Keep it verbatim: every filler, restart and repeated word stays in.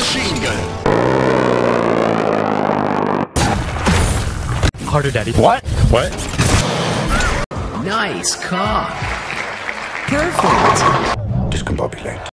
Machine gun. Harder, Daddy. What? What? Nice cock. Perfect. Discombobulate.